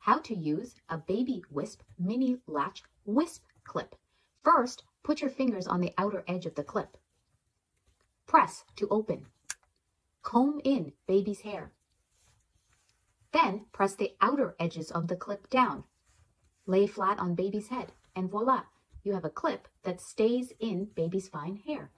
how to use a Baby Wisp mini latch wisp clip. First, put your fingers on the outer edge of the clip. Press to open. Comb in baby's hair. Then press the outer edges of the clip down. Lay flat on baby's head, and voila, you have a clip that stays in baby's fine hair.